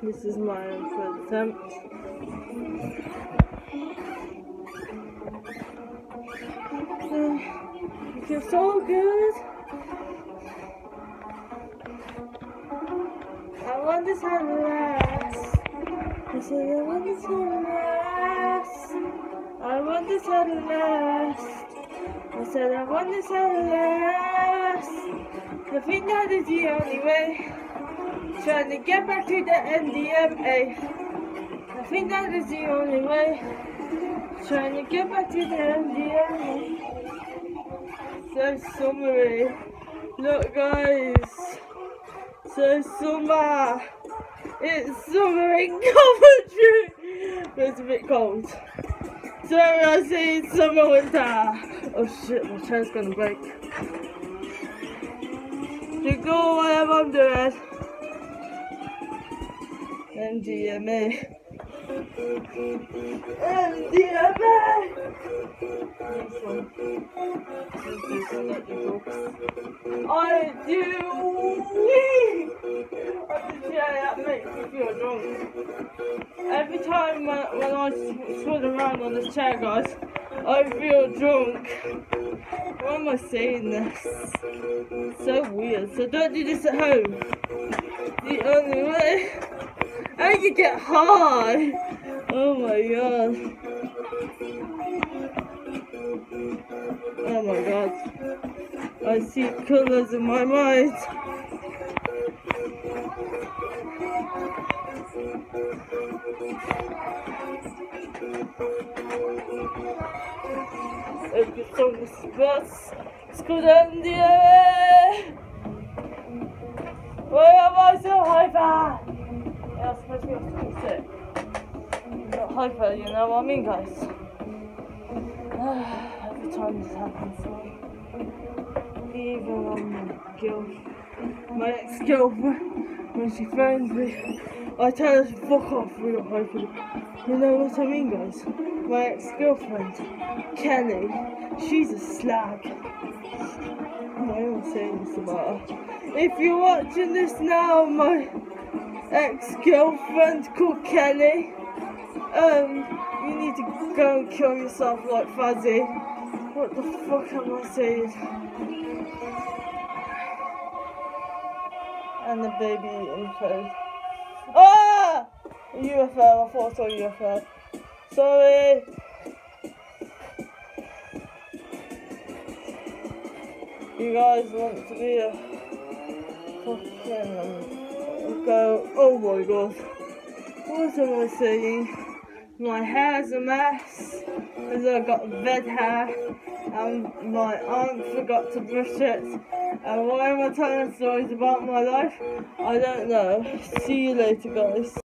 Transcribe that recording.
This is my first attempt. It feels so good. I want this to last. I said I want this to last. I want this to last. I said I want this to last. I think that is the only way. Trying to get back to the NDMA. I think that is the only way. Trying to get back to the NDMA. So summery. Look guys. So summer. It's summer in Coventry. But it's a bit cold. So I say it's summer winter. Oh shit, my chair's gonna break. You go whatever I'm doing. NDMA. NDMA! I do! Yeah, that makes me feel drunk. Every time when I swing around on this chair, guys, I feel drunk. Why am I saying this? So weird. So don't do this at home. The only way. And you get high! Oh my god. Oh my god. I see colours in my mind. It's on the bus. It's called NDMA. Why am I so hyper? Yeah, I'm supposed to be able to sit. Not hyper, you know what I mean, guys? Every time this happens to me. Even when my ex-girlfriend, when she phones me, I tell her to fuck off real hyper. You know what I mean, guys? My ex-girlfriend, Kenny, she's a slag. Why am I saying this about her? If you're watching this now, my ex-girlfriend called Kenny, you need to go and kill yourself like Fuzzy. What the fuck am I saying? And the baby info. Ah! A UFO, I thought I saw a UFO. Sorry! You guys want to be a fucking go, oh my god. What am I saying? My hair's a mess, because I've got red hair, and my aunt forgot to brush it. And why am I telling stories about my life? I don't know. See you later, guys.